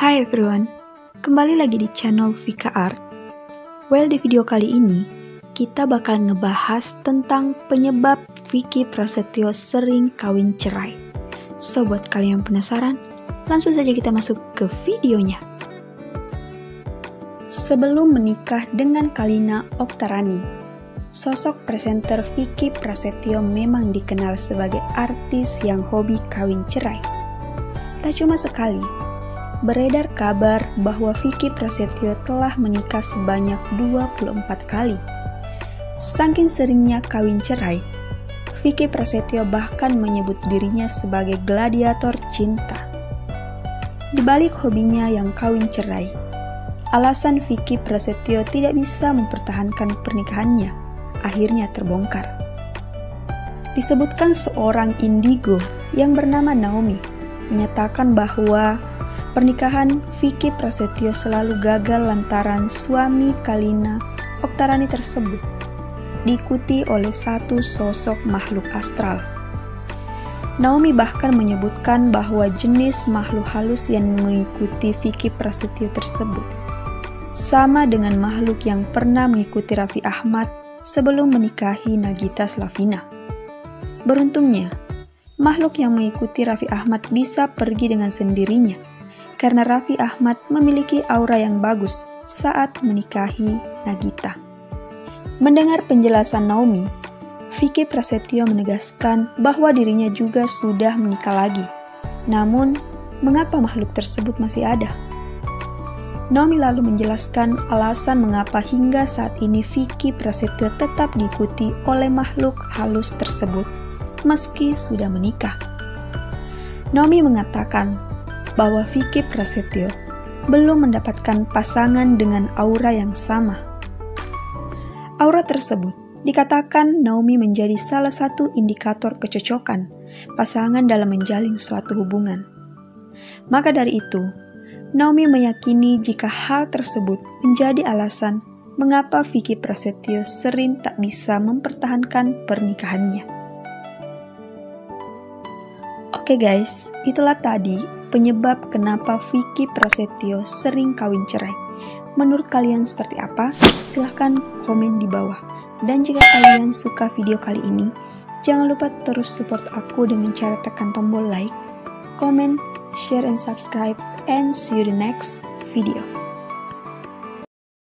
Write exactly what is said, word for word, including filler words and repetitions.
Hai everyone, kembali lagi di channel Vika Art. Well, di video kali ini, kita bakal ngebahas tentang penyebab Vicky Prasetyo sering kawin cerai. So, buat kalian yang penasaran, langsung saja kita masuk ke videonya. Sebelum menikah dengan Kalina Oktarani, sosok presenter Vicky Prasetyo memang dikenal sebagai artis yang hobi kawin cerai. Tak cuma sekali, beredar kabar bahwa Vicky Prasetyo telah menikah sebanyak dua puluh empat kali. Saking seringnya kawin cerai, Vicky Prasetyo bahkan menyebut dirinya sebagai gladiator cinta. Di balik hobinya yang kawin cerai, alasan Vicky Prasetyo tidak bisa mempertahankan pernikahannya akhirnya terbongkar. Disebutkan seorang indigo yang bernama Naomi menyatakan bahwa pernikahan Vicky Prasetyo selalu gagal lantaran suami Kalina Oktarani tersebut diikuti oleh satu sosok makhluk astral. Naomi bahkan menyebutkan bahwa jenis makhluk halus yang mengikuti Vicky Prasetyo tersebut sama dengan makhluk yang pernah mengikuti Raffi Ahmad sebelum menikahi Nagita Slavina. Beruntungnya, makhluk yang mengikuti Raffi Ahmad bisa pergi dengan sendirinya karena Raffi Ahmad memiliki aura yang bagus saat menikahi Nagita. Mendengar penjelasan Naomi, Vicky Prasetyo menegaskan bahwa dirinya juga sudah menikah lagi. Namun, mengapa makhluk tersebut masih ada? Naomi lalu menjelaskan alasan mengapa hingga saat ini Vicky Prasetyo tetap diikuti oleh makhluk halus tersebut meski sudah menikah. Naomi mengatakan bahwa Vicky Prasetyo belum mendapatkan pasangan dengan aura yang sama. Aura tersebut dikatakan Naomi menjadi salah satu indikator kecocokan pasangan dalam menjalin suatu hubungan. Maka dari itu, Naomi meyakini jika hal tersebut menjadi alasan mengapa Vicky Prasetyo sering tak bisa mempertahankan pernikahannya. Oke guys, itulah tadi penyebab kenapa Vicky Prasetyo sering kawin cerai. Menurut kalian seperti apa? Silahkan komen di bawah. Dan jika kalian suka video kali ini, jangan lupa terus support aku dengan cara tekan tombol like, comment, share, and subscribe. And see you in the next video.